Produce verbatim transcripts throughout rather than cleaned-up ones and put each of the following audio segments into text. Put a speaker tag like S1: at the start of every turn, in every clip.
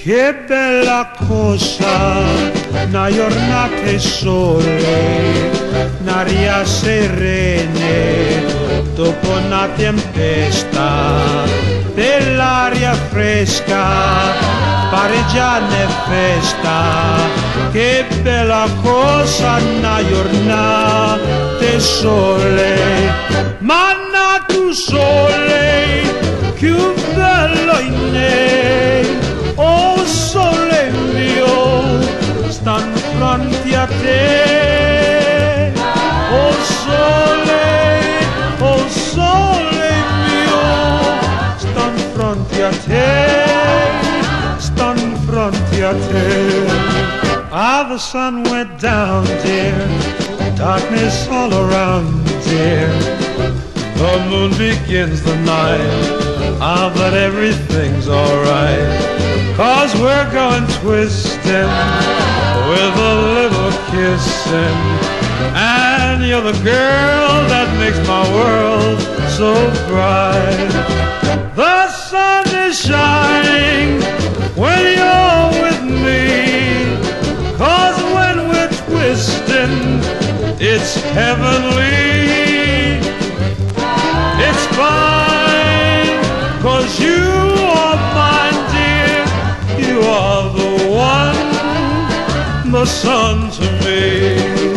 S1: Che bella cosa, una giornata sole, un'aria serene, dopo una tempesta, dell'aria fresca, pare già ne festa. Che bella cosa, una giornata sole, manna tu sole, più bello in me. Oh sole mio, stan fronte a te. Oh sole, oh sole mio, stan fronte a te, stan fronte a te. Ah, the sun went down, dear, darkness all around, dear. The moon begins the night, ah, but everything's alright. Cause we're going twisting with a little kissing, and you're the girl that makes my world so bright. The sun is shining when you're with me, cause when we're twisting, it's heavenly. It's fine, cause you are mine, dear. You are the one, the sun to me.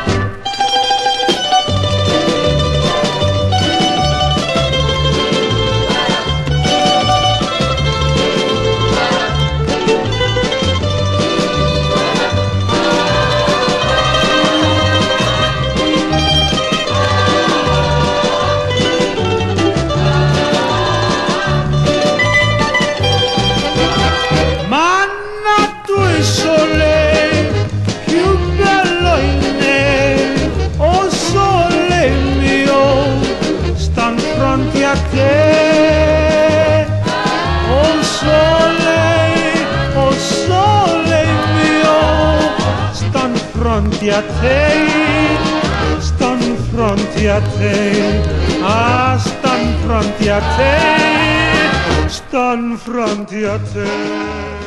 S1: A te, oh sole, oh sole mio, stan fronte a te, stan fronte a te, ah, stan fronte a te, stan fronte a te.